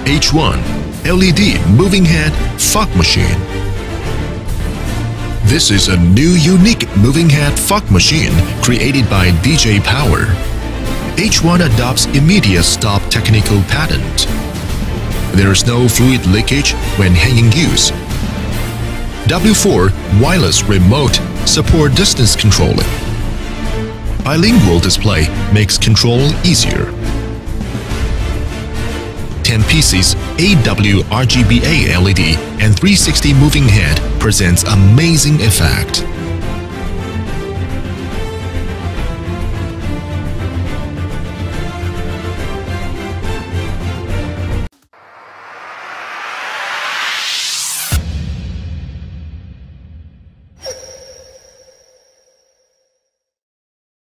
H1 LED Moving Head Fog Machine. This is a new unique moving head fog machine created by DJ Power. H1 adopts immediate stop technical patent. There is no fluid leakage when in use. W4 wireless remote support distance controlling. Bilingual display makes control easier. 10 pieces AW RGBA LED and 360 moving head presents amazing effect.